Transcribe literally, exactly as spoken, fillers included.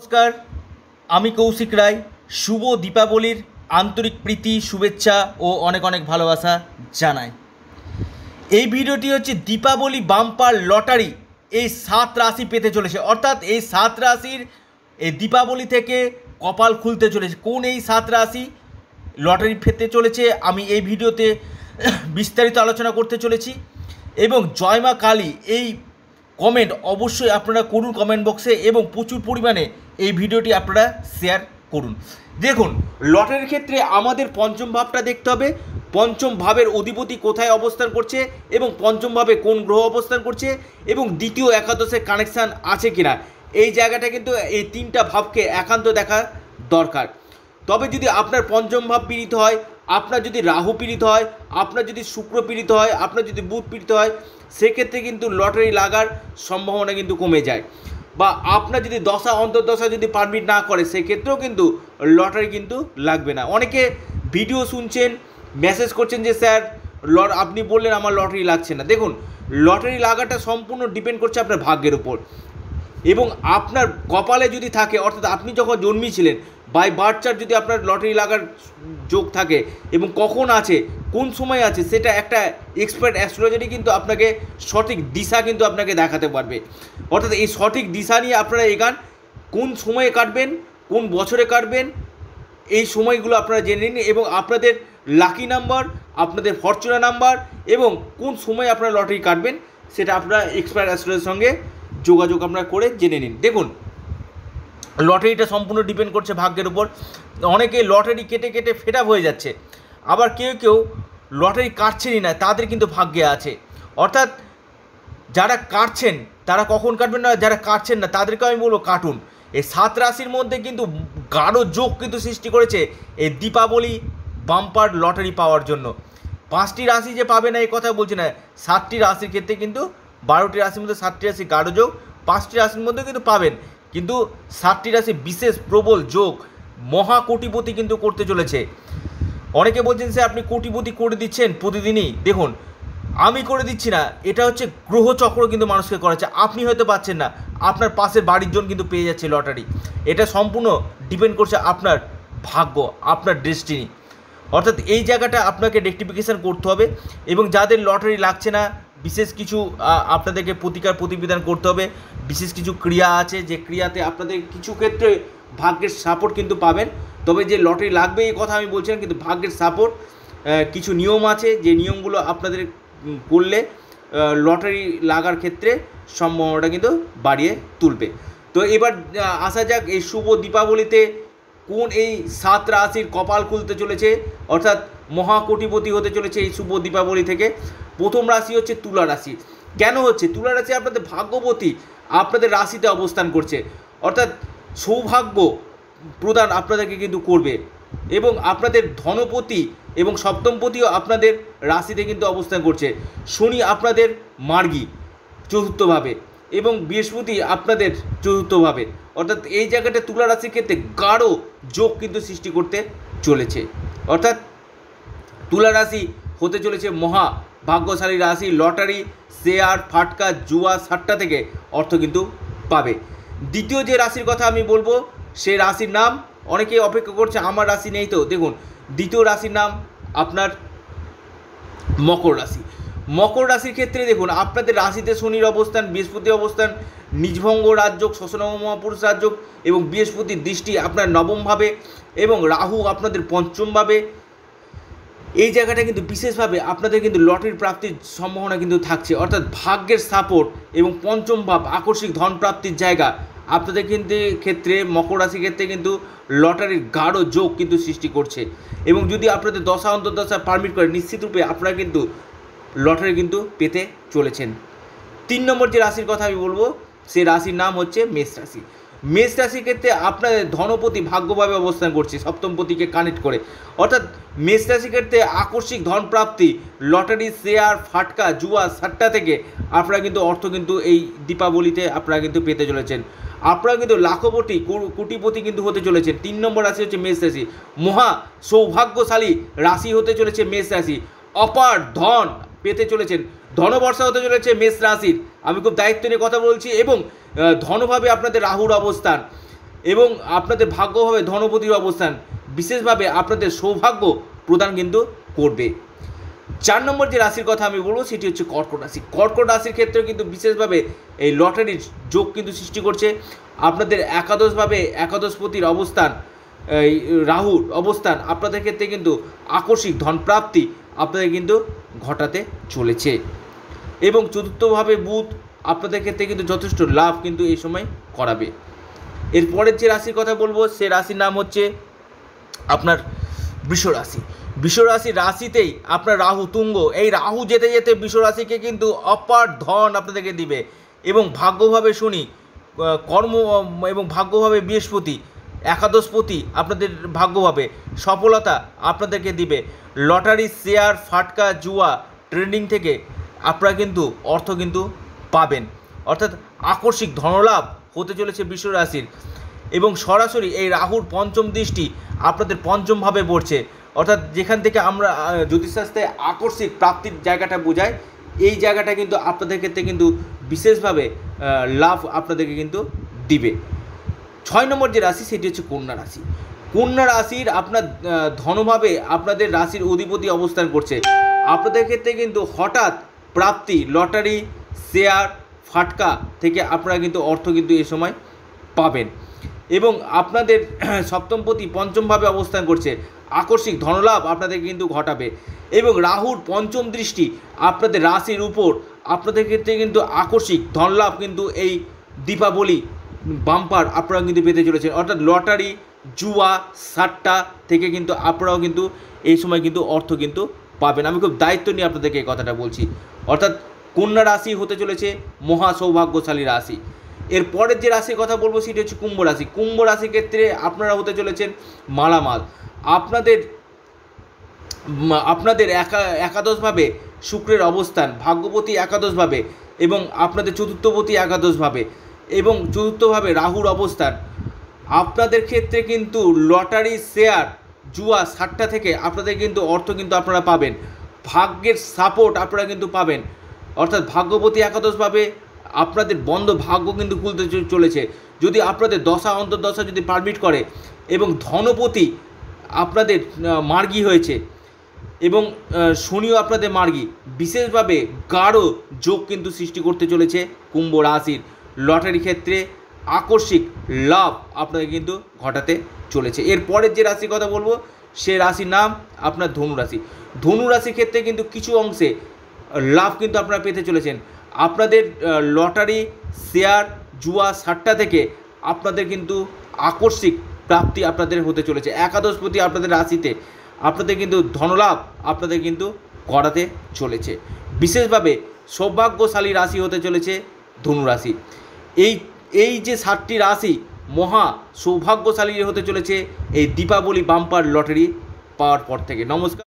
নমস্কার, আমি কৌশিক রায়। শুভ দীপাবলির আন্তরিক প্রীতি, শুভেচ্ছা ও অনেক অনেক ভালোবাসা জানাই। এই ভিডিওটি হচ্ছে দীপাবলি বাম্পার লটারি এই সাত রাশি পেতে চলেছে, অর্থাৎ এই সাত রাশির এই দীপাবলি থেকে কপাল খুলতে চলেছে। কোন এই সাত রাশি লটারি পেতে চলেছে আমি এই ভিডিওতে বিস্তারিত আলোচনা করতে চলেছি। এবং জয় মা কালী এই কমেন্ট অবশ্যই আপনারা করুন কমেন্ট বক্সে, এবং প্রচুর পরিমাণে এই ভিডিওটি আপনারা শেয়ার করুন। দেখুন, লটারির ক্ষেত্রে আমাদের পঞ্চম ভাবটা দেখতে হবে। পঞ্চম ভাবের অধিপতি কোথায় অবস্থান করছে এবং পঞ্চম ভাবে কোন গ্রহ অবস্থান করছে এবং দ্বিতীয় একাদশের কানেকশান আছে কিনা, এই জায়গাটা কিন্তু এই তিনটা ভাবকে একান্ত দেখা দরকার। তবে যদি আপনার পঞ্চম ভাব পীড়িত হয়, আপনার যদি রাহু পীড়িত হয়, আপনার যদি শুক্র পীড়িত হয়, আপনার যদি বুধ পীড়িত হয়, সেক্ষেত্রে কিন্তু লটারি লাগার সম্ভাবনা কিন্তু কমে যায়। বা আপনার যদি দশা অন্তর্দশা যদি পারমিট না করে, সেক্ষেত্রেও কিন্তু লটারি কিন্তু লাগবে না। অনেকে ভিডিও শুনছেন, মেসেজ করছেন যে স্যার লট আপনি বললেন আমার লটারি লাগছে না। দেখুন, লটারি লাগাটা সম্পূর্ণ ডিপেন্ড করছে আপনার ভাগ্যের উপর এবং আপনার কপালে যদি থাকে, অর্থাৎ আপনি যখন জন্মেছিলেন বাই বার্থ চার্ট যদি আপনার লটারি লাগার যোগ থাকে এবং কখন আছে, কোন সময় আছে, সেটা একটা এক্সপার্ট অ্যাস্ট্রোলজারই কিন্তু আপনাকে সঠিক দিশা কিন্তু আপনাকে দেখাতে পারবে। অর্থাৎ এই সঠিক দিশা নিয়ে আপনারা এগান, কোন সময়ে কাটবেন, কোন বছরে কাটবেন, এই সময়গুলো আপনারা জেনে নিন এবং আপনাদের লাকি নাম্বার, আপনাদের ফরচুনার নাম্বার এবং কোন সময় আপনারা লটারি কাটবেন সেটা আপনারা এক্সপার্ট অ্যাস্ট্রোলজারের সঙ্গে যোগাযোগ আপনারা করে জেনে নিন। দেখুন, লটারিটা সম্পূর্ণ ডিপেন্ড করছে ভাগ্যের উপর। অনেকে লটারি কেটে কেটে ফেড আপ হয়ে যাচ্ছে, আবার কেউ কেউ লটারি কাটছেনই না, তাদের কিন্তু ভাগ্যে আছে। অর্থাৎ যারা কাটছেন তারা কখন কাটবেন না, যারা কাটছেন না তাদেরকে আমি বলবো কাটুন। এই সাত রাশির মধ্যে কিন্তু গাঢ় যোগ কিন্তু সৃষ্টি করেছে এই দীপাবলি বাম্পার লটারি পাওয়ার জন্য। পাঁচটি রাশি যে পাবে না এই কথা বলছি না, সাতটি রাশির ক্ষেত্রে কিন্তু বারোটি রাশির মধ্যে সাতটি রাশি গাঢ় যোগ, পাঁচটি রাশির মধ্যে কিন্তু পাবেন। কিন্তু সাতটি রাশি বিশেষ প্রবল যোগ, মহা কোটিপতি কিন্তু করতে চলেছে। অনেকে বলছেন স্যার আপনি কোটিপতি করে দিচ্ছেন প্রতিদিনই। দেখুন, আমি করে দিচ্ছি না, এটা হচ্ছে গ্রহচক্র কিন্তু মানুষকে করাচ্ছে। আপনি হয়তো পাচ্ছেন না, আপনার পাশের বাড়ির জন কিন্তু পেয়ে যাচ্ছে লটারি। এটা সম্পূর্ণ ডিপেন্ড করছে আপনার ভাগ্য, আপনার ডেস্টিনি। অর্থাৎ এই জায়গাটা আপনাকে রেকটিফিকেশান করতে হবে এবং যাদের লটারি লাগছে না, বিশেষ কিছু আপনাদেরকে প্রতিকার প্রতিবিধান করতে হবে। বিশেষ কিছু ক্রিয়া আছে, যে ক্রিয়াতে আপনাদের কিছু ক্ষেত্রে ভাগ্যের সাপোর্ট কিন্তু পাবেন। তবে যে লটারি লাগবে এই কথা আমি বলছি না, কিন্তু ভাগ্যের সাপোর্ট, কিছু নিয়ম আছে যে নিয়মগুলো আপনাদের করলে লটারি লাগার ক্ষেত্রে সম্ভাবনাটা কিন্তু বাড়িয়ে তুলবে। তো এবার আসা যাক এই শুভ দীপাবলিতে কোন এই সাত রাশির কপাল খুলতে চলেছে, অর্থাৎ মহাকোটিপতি হতে চলেছে এই শুভ দীপাবলি থেকে। প্রথম রাশি হচ্ছে তুলা রাশি। কেন হচ্ছে তুলা রাশি? আপনাদের ভাগ্যবতী আপনাদের রাশিতে অবস্থান করছে, অর্থাৎ সৌভাগ্য প্রদান আপনাদেরকে কিন্তু করবে এবং আপনাদের ধনপতি এবং সপ্তমপতিও আপনাদের রাশিতে কিন্তু অবস্থান করছে। শনি আপনাদের মার্গী চতুর্থভাবে এবং বৃহস্পতি আপনাদের চতুর্থভাবে, অর্থাৎ এই জায়গাটা তুলা রাশির ক্ষেত্রে গাঢ় যোগ কিন্তু সৃষ্টি করতে চলেছে। অর্থাৎ তুলা রাশি হতে চলেছে মহা ভাগ্যশালী রাশি। লটারি, শেয়ার, ফাটকা, জুয়া, সাট্টা থেকে অর্থ কিন্তু পাবে। দ্বিতীয় যে রাশির কথা আমি বলবো, সেই রাশির নাম, অনেকেই অপেক্ষা করছে আমার রাশি নেই তো। দেখুন, দ্বিতীয় রাশির নাম আপনার মকর রাশি। মকর রাশির ক্ষেত্রে দেখুন, আপনাদের রাশিতে শনির অবস্থান, বৃহস্পতির অবস্থান, নিজভঙ্গ রাজযোগ, ষষ্ঠনবম মহাপুরুষ রাজযোগ এবং বৃহস্পতির দৃষ্টি আপনার নবমভাবে এবং রাহু আপনাদের পঞ্চমভাবে। এই জায়গাটা কিন্তু বিশেষভাবে আপনাদের কিন্তু লটারির প্রাপ্তির সম্ভাবনা কিন্তু থাকছে, অর্থাৎ ভাগ্যের সাপোর্ট এবং পঞ্চম ভাব আকস্মিক ধন প্রাপ্তির জায়গা আপনাদের কিন্তু ক্ষেত্রে, মকর রাশির ক্ষেত্রে কিন্তু লটারির গাঢ় যোগ কিন্তু সৃষ্টি করছে। এবং যদি আপনাদের দশা অন্তর্দশা পারমিট করে, নিশ্চিতরূপে আপনারা কিন্তু লটারি কিন্তু পেতে চলেছেন। তিন নম্বর যে রাশির কথা আমি বলবো, সেই রাশির নাম হচ্ছে মেষ রাশি। মেষ রাশির ক্ষেত্রে আপনাদের ধনপতি ভাগ্যভাবে অবস্থান করছে সপ্তমপতিকে কানেক্ট করে, অর্থাৎ মেষ রাশির ক্ষেত্রে আকস্মিক ধন প্রাপ্তি, লটারি, শেয়ার, ফাটকা, জুয়া, সাট্টা থেকে আপনারা কিন্তু অর্থ কিন্তু এই দীপাবলিতে আপনারা কিন্তু পেতে চলেছেন। আপনারা কিন্তু লাখপতি কোটিপতি কিন্তু হতে চলেছেন। তিন নম্বর রাশি হচ্ছে মেষ রাশি, মহা সৌভাগ্যশালী রাশি হতে চলেছে মেষ রাশি। অপার ধন পেতে চলেছেন, ধনবর্ষা হতে চলেছে মেষ রাশির। আমি খুব দায়িত্ব নিয়ে কথা বলছি। এবং ধনভাবে আপনাদের রাহুর অবস্থান, এবং আপনাদের ভাগ্যভাবে ধনপতির অবস্থান বিশেষভাবে আপনাদের সৌভাগ্য প্রদান কিন্তু করবে। চার নম্বর যে রাশির কথা আমি বলবো সেটি হচ্ছে কর্কট রাশি। কর্কট রাশির ক্ষেত্রেও কিন্তু বিশেষভাবে এই লটারির যোগ কিন্তু সৃষ্টি করছে। আপনাদের একাদশভাবে একাদশপতির অবস্থান, এই রাহুর অবস্থান আপনাদের ক্ষেত্রে কিন্তু আকস্মিক ধনপ্রাপ্তি আপনাদের কিন্তু ঘটাতে চলেছে। এবং চতুর্থভাবে বুধ আপনাদের ক্ষেত্রে কিন্তু যথেষ্ট লাভ কিন্তু এই সময় করাবে। এরপরের যে রাশির কথা বলবো সে রাশির নাম হচ্ছে আপনার বৃষ রাশি। বৃষ রাশি রাশিতেই আপনার রাহু তুঙ্গ, এই রাহু যেতে যেতে বৃষ রাশিকে কিন্তু অপার ধন আপনাদেরকে দিবে। এবং ভাগ্যভাবে শনি, কর্ম এবং ভাগ্যভাবে বৃহস্পতি, একাদশপতি আপনাদের ভাগ্যভাবে সফলতা আপনাদেরকে দিবে। লটারি, শেয়ার, ফাটকা, জুয়া, ট্রেডিং থেকে আপনারা কিন্তু অর্থ কিন্তু পাবেন, অর্থাৎ আকস্মিক ধনলাভ হতে চলেছে বৃষ রাশির। এবং সরাসরি এই রাহুর পঞ্চম দৃষ্টি আপনাদের পঞ্চমভাবে পড়ছে, অর্থাৎ যেখান থেকে আমরা জ্যোতিষশাস্ত্রে আকস্মিক প্রাপ্তির জায়গাটা বোঝায়, এই জায়গাটা কিন্তু আপনাদের ক্ষেত্রে কিন্তু বিশেষভাবে লাভ আপনাদেরকে কিন্তু দিবে। ছয় নম্বর যে রাশি সেটি হচ্ছে কন্যা রাশি। কন্যা রাশির আপনার ধনভাবে আপনাদের রাশির অধিপতি অবস্থান করছে। আপনাদের ক্ষেত্রে কিন্তু হঠাৎ প্রাপ্তি, লটারি, শেয়ার, ফাটকা থেকে আপনারা কিন্তু অর্থ কিন্তু এ সময় পাবেন। এবং আপনাদের সপ্তমপতি পঞ্চমভাবে অবস্থান করছে, আকস্মিক ধনলাভ আপনাদের কিন্তু ঘটাবে। এবং রাহুর পঞ্চম দৃষ্টি আপনাদের রাশির উপর আপনাদের ক্ষেত্রে কিন্তু আকস্মিক ধনলাভ কিন্তু এই দীপাবলি বাম্পার আপনারা কিন্তু পেতে চলেছেন, অর্থাৎ লটারি, জুয়া, সাট্টা থেকে কিন্তু আপনারাও কিন্তু এই সময় কিন্তু অর্থ কিন্তু পাবেন। আমি খুব দায়িত্ব নিয়ে আপনাদেরকে এই কথাটা বলছি। অর্থাৎ কন্যা রাশি হতে চলেছে মহা সৌভাগ্যশালী রাশি। এর পরের যে রাশির কথা বলবো সেটি হচ্ছে কুম্ভ রাশি। কুম্ভ রাশির ক্ষেত্রে আপনারা হতে চলেছেন মালামাল। আপনাদের আপনাদের একা একাদশভাবে শুক্রের অবস্থান, ভাগ্যপতি একাদশভাবে এবং আপনাদের চতুর্থপতি একাদশভাবে এবং চতুর্থভাবে রাহুর অবস্থান আপনাদের ক্ষেত্রে কিন্তু লটারি, শেয়ার, জুয়া, সাট্টা থেকে আপনাদের কিন্তু অর্থ কিন্তু আপনারা পাবেন। ভাগ্যের সাপোর্ট আপনারা কিন্তু পাবেন, অর্থাৎ ভাগ্যপতি একাদশভাবে আপনাদের বন্ধ ভাগ্য কিন্তু খুলতে চলেছে যদি আপনাদের দশা অন্তর্দশা যদি পারমিট করে। এবং ধনপতি আপনাদের মার্গী হয়েছে এবং শনিও আপনাদের মার্গী, বিশেষভাবে গাঢ় যোগ কিন্তু সৃষ্টি করতে চলেছে কুম্ভ রাশির। লটারি ক্ষেত্রে আকস্মিক লাভ আপনাকে কিন্তু ঘটাতে চলেছে। এরপরের যে রাশির কথা বলবো সে রাশির নাম আপনার ধনু রাশি। ধনু রাশির ক্ষেত্রে কিন্তু কিছু অংশে লাভ কিন্তু আপনারা পেতে চলেছেন। আপনাদের লটারি, শেয়ার, জুয়া, সাট্টা থেকে আপনাদের কিন্তু আকস্মিক প্রাপ্তি আপনাদের হতে চলেছে। একাদশপতি আপনাদের রাশিতে আপনাদের কিন্তু ধনলাভ আপনাদের কিন্তু করাতে চলেছে। বিশেষভাবে সৌভাগ্যশালী রাশি হতে চলেছে ধনু রাশি। এই এই যে সাতটি রাশি মহা সৌভাগ্যশালী হতে চলেছে এই দীপাবলি বাম্পার লটারি পাওয়ার পর থেকে। নমস্কার।